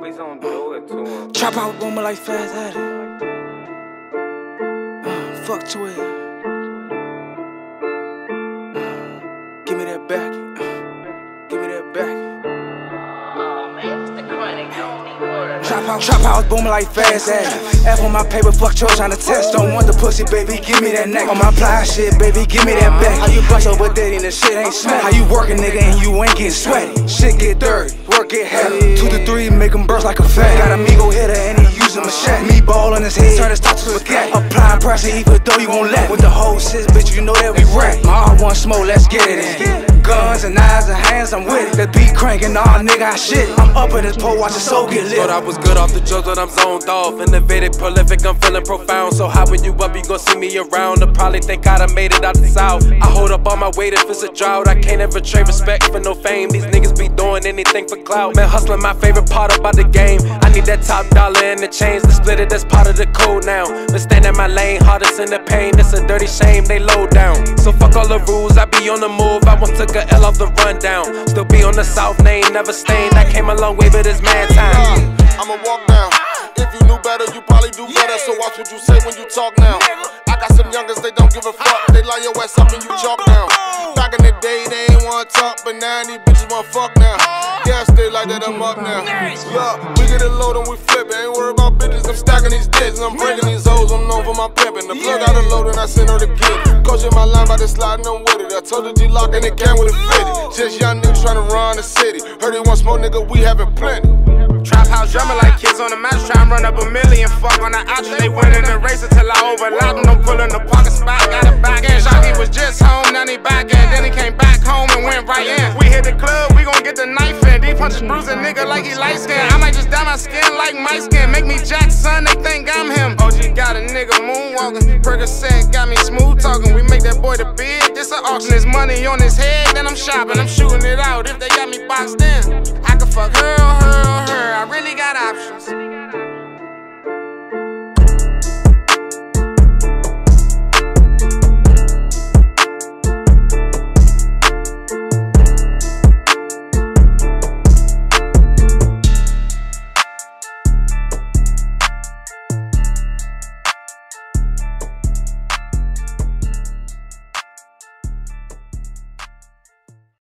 Please don't do it to him. TrapHouse booming like fast at it. Fuck to it. Give me that back. Give me that back. TrapHouse booming like fast ass. F on my paper, fuck Joe trying to test. Don't want the pussy, baby, give me that neck. On my fly shit, baby, give me that back. How you bust over dating, the shit ain't smack. How you working, nigga, and you ain't getting sweaty. Shit get dirty, work get heavy. 2 to 3, make him burst like a fat. Got a Migo hitter and he using machete. Me ball in his head, turn his top to a cat. Applying pressure even though you won't let. With the whole shit, bitch, you know that we rap. My R1 smoke, let's get it in. Guns and knives and hands, I'm with it. The beat cranking, nah, nigga, I shit. I'm up in this pole, watch the soul get lit. Thought I was good off the drugs, but I'm zoned off. Innovative, prolific, I'm feeling profound. So how when you up, you gon' see me around. They'll probably think I done made it out the south. I hold up on my weight if it's a drought. I can't ever trade respect for no fame. These niggas be doing anything for clout. Man, hustling my favorite part about the game. I need that top dollar and the chains to split it, that's part of the code now. But stand in my lane, hardest in the pain. It's a dirty shame, they low down. So fuck all the rules, I be on the move. I once took a L off the rundown. Still be on the south lane, never stained. I came a long way, but it's mad time. I'ma walk down. If you knew better, you probably do better. So watch what you say when you talk now. I got some youngers, they don't give a fuck. They lie your ass up and you chalk down. Back in the day, they ain't wanna talk, but now these bitches wanna fuck now. Yeah, stay like that, I'm up now. Yeah, we get it low, and we flip it. Ain't worried about bitches, I'm stacking these dicks. I'm breaking these hoes, I'm known for my pimpin'. The plug out a load and I send her the kid. Coaching my line by the slide and I'm with it. I told her G-Lock and it came with a 50. Just young niggas tryna run the city. Heard he want smoke, nigga, we having plenty. TrapHouse drumming like kids on the match, trying to run up $1 million. Fuck on the outro, they winning the race until I overlap them. Don't pull in the pocket spot, got a back end. Shocky was just home, now he back in. Then he came back home and went right in. We hit the club, we gon' get the knife in. These punches bruise a nigga like he light skin. I might just dye my skin like my skin. Make me Jackson, they think I'm him. OG got a nigga moonwalking. Percocet got me smooth talking. We make that boy the bid, this an auction. There's money on his head, then I'm shopping. I'm shooting it out if they got me boxed in. I can fuck her